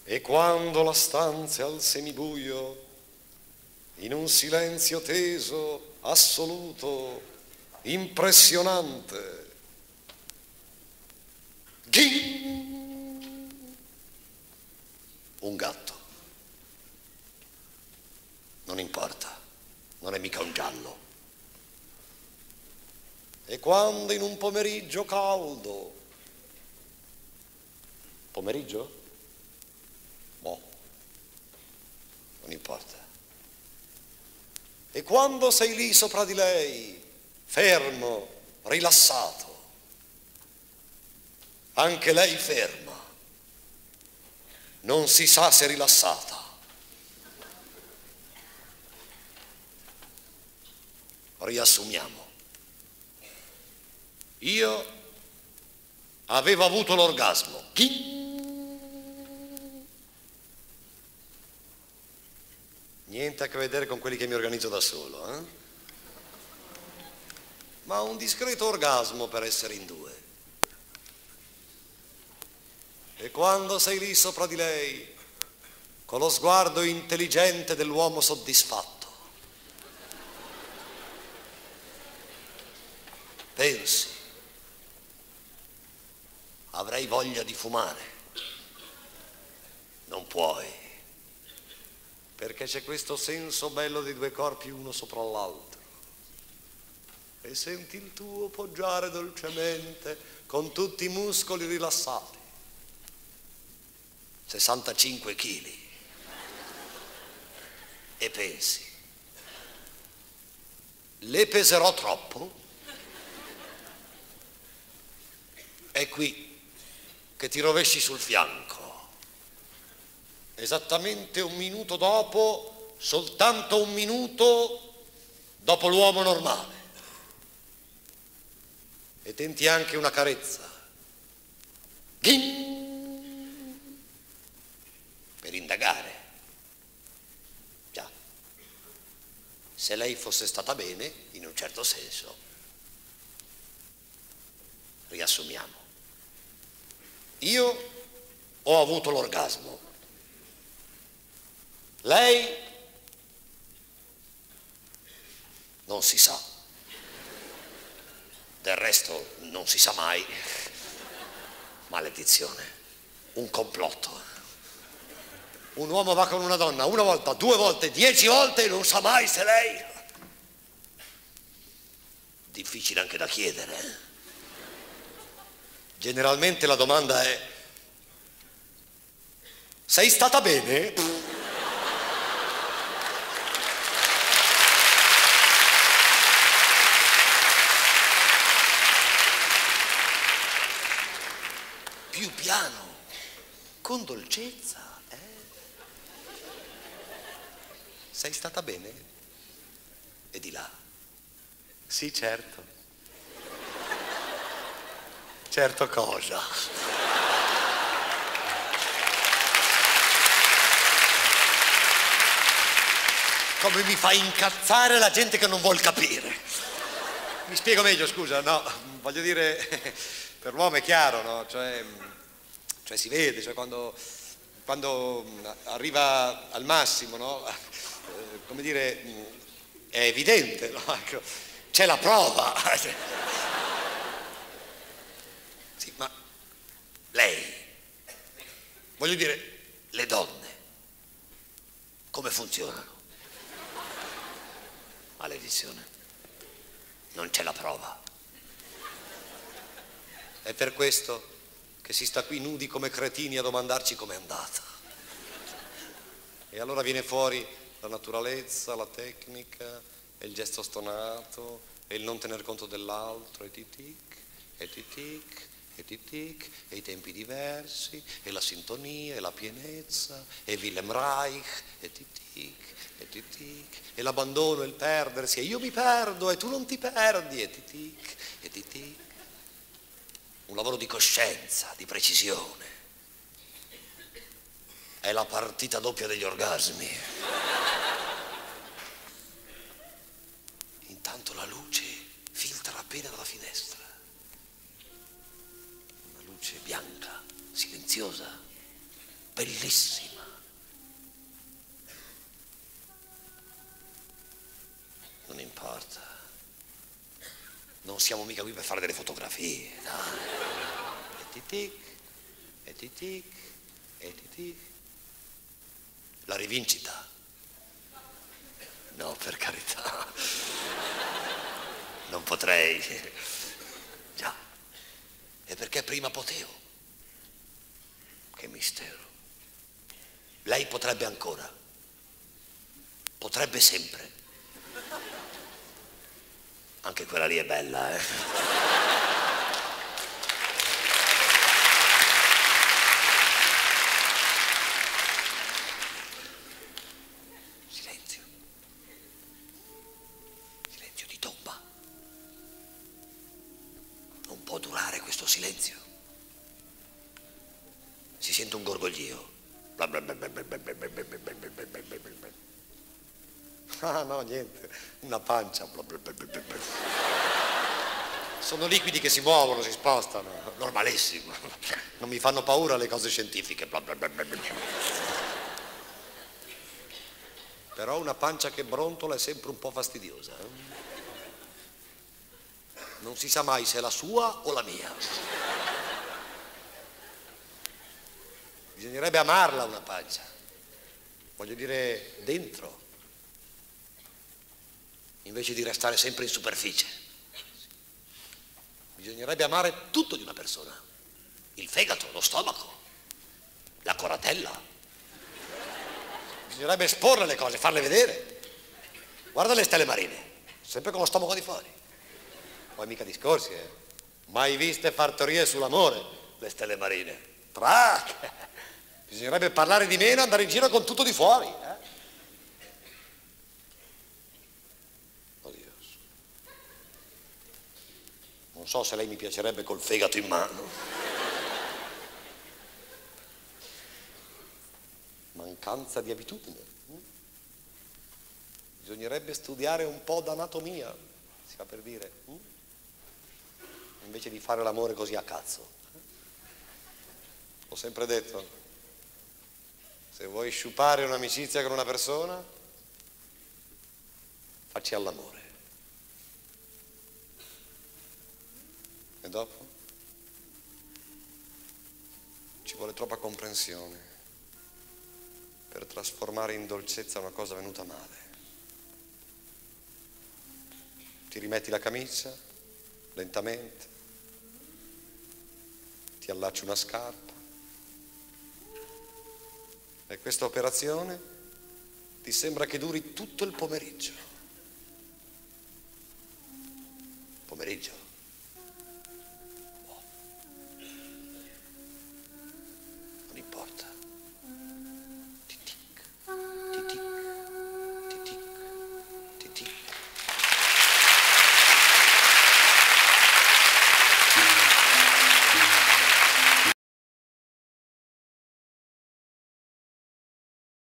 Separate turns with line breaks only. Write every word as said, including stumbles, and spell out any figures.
E quando la stanza è al semibuio, in un silenzio teso, assoluto, impressionante, ghing! Un gatto. Non importa, non è mica un giallo. E quando in un pomeriggio caldo, pomeriggio? Boh, non importa. E quando sei lì sopra di lei, fermo, rilassato, anche lei ferma, non si sa se rilassata. Riassumiamo. Io avevo avuto l'orgasmo. Niente a che vedere con quelli che mi organizzo da solo, eh? Ma un discreto orgasmo per essere in due. E quando sei lì sopra di lei, con lo sguardo intelligente dell'uomo soddisfatto, pensi, avrei voglia di fumare. Non puoi, perché c'è questo senso bello dei due corpi uno sopra l'altro. E senti il tuo poggiare dolcemente con tutti i muscoli rilassati. sessantacinque chili. E pensi, le peserò troppo? È qui che ti rovesci sul fianco. Esattamente un minuto dopo, soltanto un minuto dopo l'uomo normale. E tenti anche una carezza. Ghing! Per indagare. Già, se lei fosse stata bene, in un certo senso. Riassumiamo. Io ho avuto l'orgasmo. Lei non si sa. Del resto non si sa mai. Maledizione. Un complotto. Un uomo va con una donna una volta, due volte, dieci volte e non sa mai se lei... Difficile anche da chiedere, eh? Generalmente la domanda è: sei stata bene? Più piano, con dolcezza, eh? Sei stata bene? E di là? Sì, certo. Certo cosa? Come mi fa incazzare la gente che non vuol capire. Mi spiego meglio, scusa, no, voglio dire, per l'uomo è chiaro, no? Cioè, cioè si vede, cioè quando, quando arriva al massimo, no? Come dire, è evidente, no? C'è la prova. Sì, ma lei, voglio dire, le donne, come funzionano? Maledizione, non c'è la prova. È per questo che si sta qui nudi come cretini a domandarci com'è andata. E allora viene fuori la naturalezza, la tecnica, e il gesto stonato, e il non tener conto dell'altro, e tic-tic, e tic-tic, e tic-tic, e i tempi diversi, e la sintonia, e la pienezza, e Wilhelm Reich, e tic-tic, e tic-tic, e l'abbandono, e il perdersi, e io mi perdo, e tu non ti perdi, e tic-tic, e tic-tic. Un lavoro di coscienza, di precisione. È la partita doppia degli orgasmi. Intanto la luce filtra appena dalla finestra. Una luce bianca, silenziosa, bellissima. Non importa. Non siamo mica qui per fare delle fotografie, dai. E titic, e titic, e titic. La rivincita? No, per carità. Non potrei. Già. E perché prima potevo? Che mistero. Lei potrebbe ancora. Potrebbe sempre. Anche quella lì è bella, eh? Silenzio. Silenzio di tomba. Non può durare questo silenzio. Si sente un gorgoglio. Ah no, niente, una pancia. Sono liquidi che si muovono, si spostano, normalissimo. Non mi fanno paura le cose scientifiche. Però una pancia che brontola è sempre un po' fastidiosa. Eh? Non si sa mai se è la sua o la mia. Bisognerebbe amarla una pancia. Voglio dire, dentro. Invece di restare sempre in superficie. Bisognerebbe amare tutto di una persona. Il fegato, lo stomaco, la coratella. Bisognerebbe esporre le cose, farle vedere. Guarda le stelle marine, sempre con lo stomaco di fuori. Poi mica discorsi, eh. Mai viste fattorie sull'amore, le stelle marine. Trac! Bisognerebbe parlare di meno e andare in giro con tutto di fuori, eh. Non so se lei mi piacerebbe col fegato in mano. Mancanza di abitudine. Bisognerebbe studiare un po' d'anatomia, si fa per dire, invece di fare l'amore così a cazzo. Ho sempre detto, se vuoi sciupare un'amicizia con una persona, facci all'amore. E dopo? Ci vuole troppa comprensione per trasformare in dolcezza una cosa venuta male. Ti rimetti la camicia, lentamente, ti allacci una scarpa e questa operazione ti sembra che duri tutto il pomeriggio. Pomeriggio?